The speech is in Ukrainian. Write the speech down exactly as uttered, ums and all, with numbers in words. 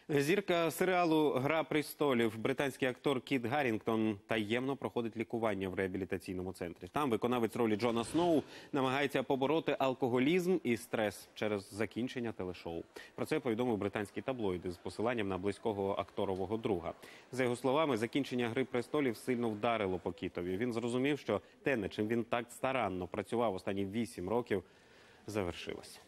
Зірка серіалу «Гра престолів» британський актор Кіт Гаррінгтон таємно проходить лікування в реабілітаційному центрі. Там виконавець ролі Джона Сноу намагається побороти алкоголізм і стрес через закінчення телешоу. Про це повідомив британський таблоїд з посиланням на близького акторового друга. За його словами, закінчення «Гри престолів» сильно вдарило по Кітові. Він зрозумів, що те, над чим він так старанно працював останні вісім років, завершилось.